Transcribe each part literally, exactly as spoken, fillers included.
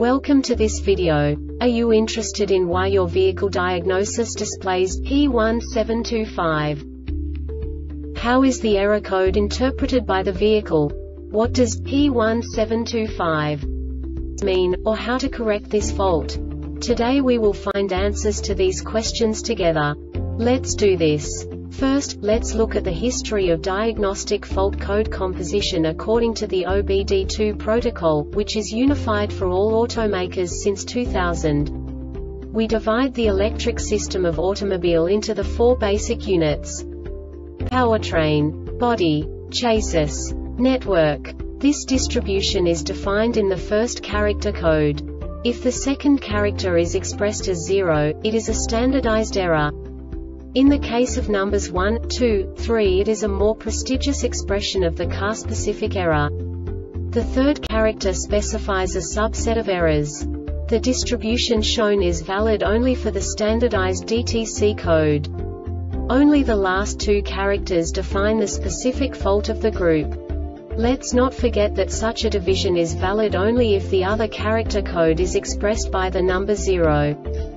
Welcome to this video. Are you interested in why your vehicle diagnosis displays P one seven two five? How is the error code interpreted by the vehicle? What does P one seven two five mean, or how to correct this fault? Today we will find answers to these questions together. Let's do this. First, let's look at the history of diagnostic fault code composition according to the O B D two protocol, which is unified for all automakers since two thousand. We divide the electric system of automobile into the four basic units: powertrain, body, chassis, network. This distribution is defined in the first character code. If the second character is expressed as zero, it is a standardized error. In the case of numbers one, two, three, it is a more prestigious expression of the car-specific error. The third character specifies a subset of errors. The distribution shown is valid only for the standardized D T C code. Only the last two characters define the specific fault of the group. Let's not forget that such a division is valid only if the other character code is expressed by the number zero.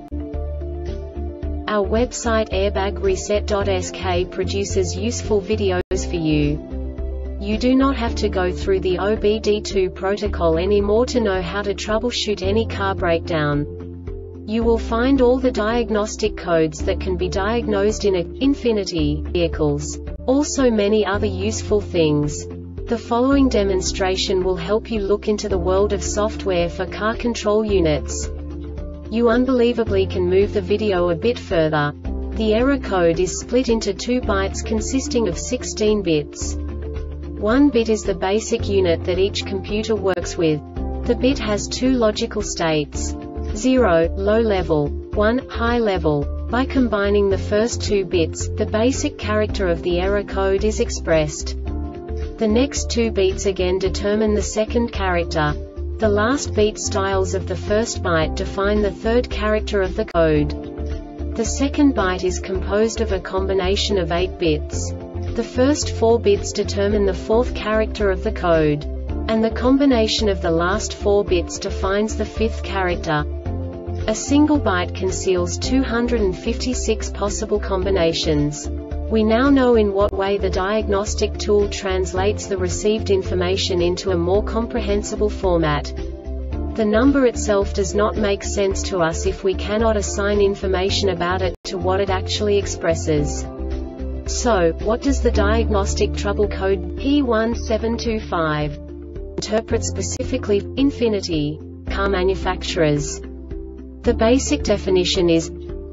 Our website airbag reset dot S K produces useful videos for you. You do not have to go through the O B D two protocol anymore to know how to troubleshoot any car breakdown. You will find all the diagnostic codes that can be diagnosed in a Infiniti vehicles. Also many other useful things. The following demonstration will help you look into the world of software for car control units. You unbelievably can move the video a bit further. The error code is split into two bytes consisting of sixteen bits. One bit is the basic unit that each computer works with. The bit has two logical states: zero, low level, one, high level. By combining the first two bits, the basic character of the error code is expressed. The next two bits again determine the second character. The last beat styles of the first byte define the third character of the code. The second byte is composed of a combination of eight bits. The first four bits determine the fourth character of the code. And the combination of the last four bits defines the fifth character. A single byte conceals two hundred fifty-six possible combinations. We now know in what way the diagnostic tool translates the received information into a more comprehensible format. The number itself does not make sense to us if we cannot assign information about it to what it actually expresses. So, what does the diagnostic trouble code P one seven two five interpret specifically for Infiniti car manufacturers? The basic definition is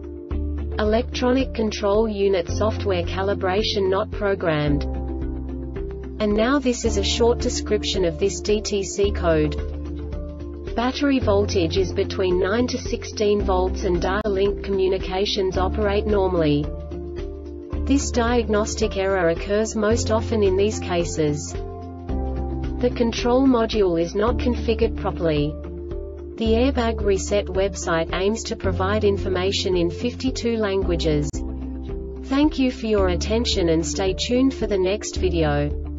electronic control unit software calibration not programmed. And now this is a short description of this D T C code. Battery voltage is between nine to sixteen volts and data link communications operate normally. This diagnostic error occurs most often in these cases: the control module is not configured properly. The Airbag Reset website aims to provide information in fifty-two languages. Thank you for your attention and stay tuned for the next video.